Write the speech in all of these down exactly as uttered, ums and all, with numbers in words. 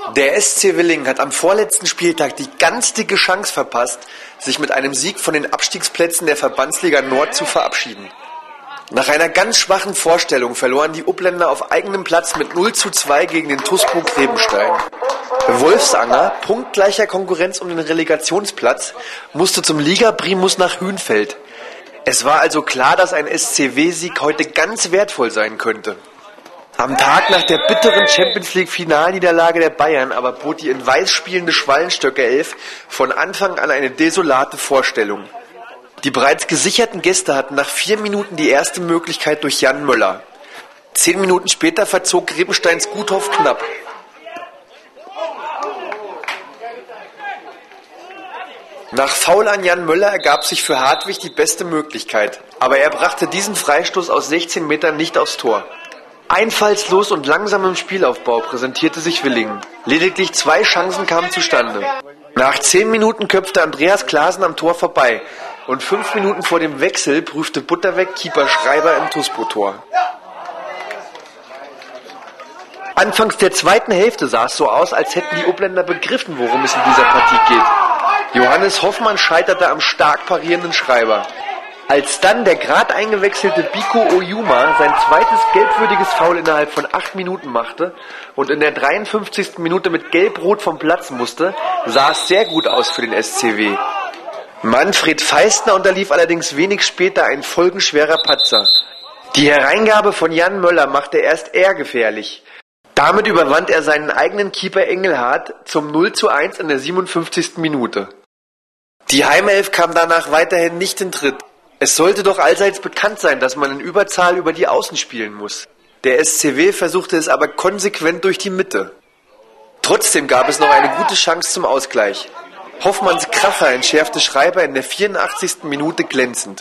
Der S C Willingen hat am vorletzten Spieltag die ganz dicke Chance verpasst, sich mit einem Sieg von den Abstiegsplätzen der Verbandsliga Nord zu verabschieden. Nach einer ganz schwachen Vorstellung verloren die Uppländer auf eigenem Platz mit null zu zwei gegen den T U S P O Grebenstein. Wolfsanger, punktgleicher Konkurrenz um den Relegationsplatz, musste zum Liga-Primus nach Hünfeld. Es war also klar, dass ein S C W-Sieg heute ganz wertvoll sein könnte. Am Tag nach der bitteren Champions-League-Finalniederlage der Bayern aber bot die in Weiß spielende Schwalenstöcke elf von Anfang an eine desolate Vorstellung. Die bereits gesicherten Gäste hatten nach vier Minuten die erste Möglichkeit durch Jan Möller. Zehn Minuten später verzog Grebensteins Guthoff knapp. Nach Foul an Jan Möller ergab sich für Hartwig die beste Möglichkeit, aber er brachte diesen Freistoß aus sechzehn Metern nicht aufs Tor. Einfallslos und langsam im Spielaufbau präsentierte sich Willingen. Lediglich zwei Chancen kamen zustande. Nach zehn Minuten köpfte Andreas Klaasen am Tor vorbei und fünf Minuten vor dem Wechsel prüfte Butterweg Keeper Schreiber im T U S P O-Tor. Anfangs der zweiten Hälfte sah es so aus, als hätten die Uppländer begriffen, worum es in dieser Partie geht. Johannes Hoffmann scheiterte am stark parierenden Schreiber. Als dann der gerade eingewechselte Biko Oyuma sein zweites gelbwürdiges Foul innerhalb von acht Minuten machte und in der dreiundfünfzigsten Minute mit Gelb-Rot vom Platz musste, sah es sehr gut aus für den S C W. Manfred Feistner unterlief allerdings wenig später ein folgenschwerer Patzer. Die Hereingabe von Jan Möller machte erst er gefährlich. Damit überwand er seinen eigenen Keeper Engelhardt zum null zu eins in der siebenundfünfzigsten Minute. Die Heimelf kam danach weiterhin nicht in Tritt. Es sollte doch allseits bekannt sein, dass man in Überzahl über die Außen spielen muss. Der S C W versuchte es aber konsequent durch die Mitte. Trotzdem gab es noch eine gute Chance zum Ausgleich. Hoffmanns Kracher entschärfte Schreiber in der vierundachtzigsten Minute glänzend.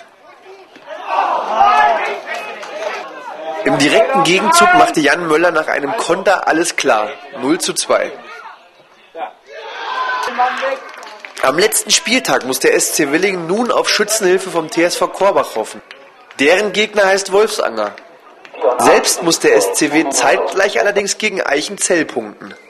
Im direkten Gegenzug machte Jan Möller nach einem Konter alles klar. null zu zwei. Am letzten Spieltag muss der S C Willingen nun auf Schützenhilfe vom T S V Korbach hoffen. Deren Gegner heißt Wolfsanger. Selbst muss der S C W zeitgleich allerdings gegen Eichenzell punkten.